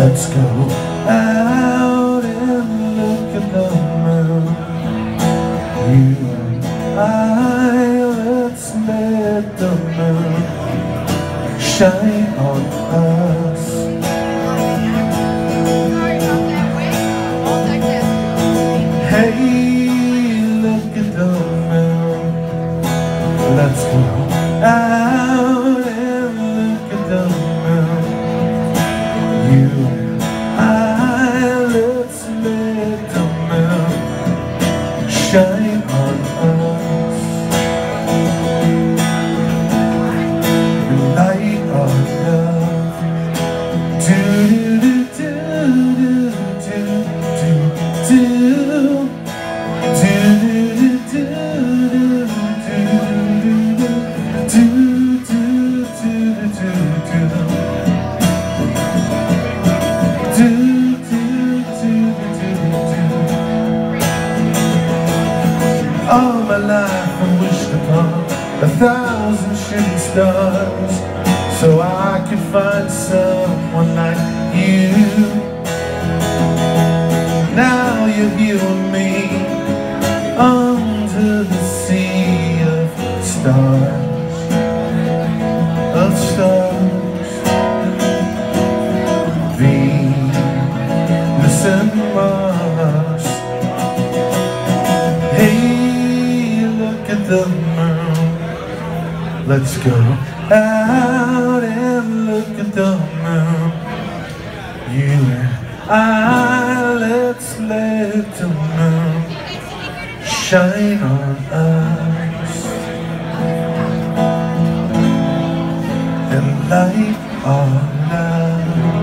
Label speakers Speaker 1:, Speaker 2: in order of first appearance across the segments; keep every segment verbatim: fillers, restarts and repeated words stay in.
Speaker 1: Let's go out and look at the moon. You and I, let's let the moon shine on us. Hey, look at the moon. Let's go out and look at the moon. You and I, let's let the moon shine on us and light our love. Do do do do do do do do do do do do do. All my life I wished upon a thousand shooting stars, so I could find someone like you. Now you're here with me under the sea of stars, of stars. Venus and Mars. Hey, at the moon. Let's go out and look at the moon. You and I, let's let the moon shine on us and light our love.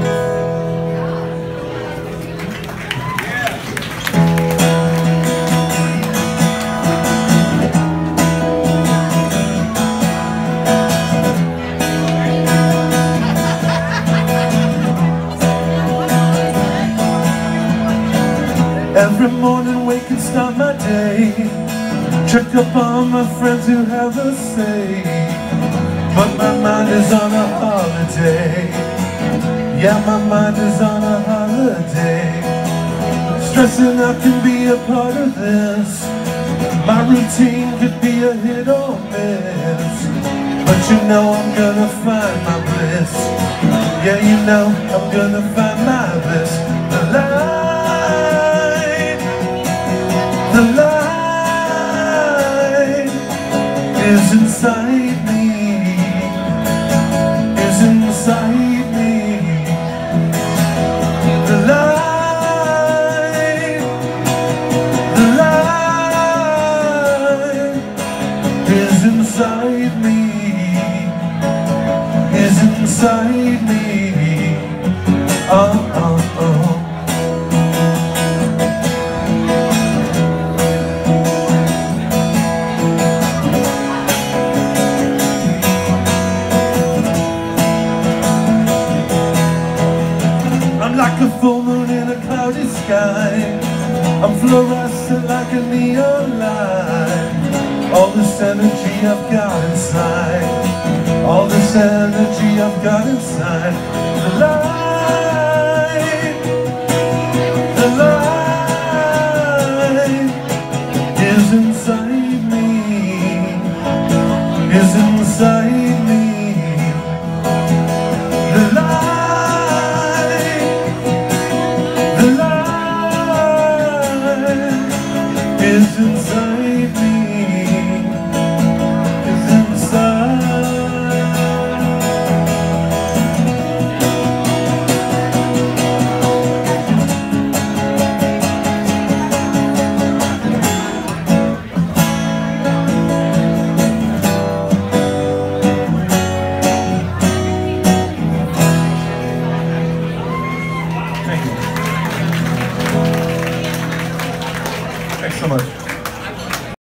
Speaker 1: Every morning wake and start my day, check up on my friends who have a say, but my mind is on a holiday. Yeah, my mind is on a holiday. Stressing out can be a part of this. My routine could be a hit or miss, but you know I'm gonna find my bliss. Yeah, you know I'm gonna find my bliss. The light, the light is inside me, is inside me. The light, the light is inside me, is inside me. Oh, oh, oh. Like a full moon in a cloudy sky, I'm fluorescent like a neon light. All this energy I've got inside, all this energy I've got inside. The light, the light is inside me, is inside me. The light is inside.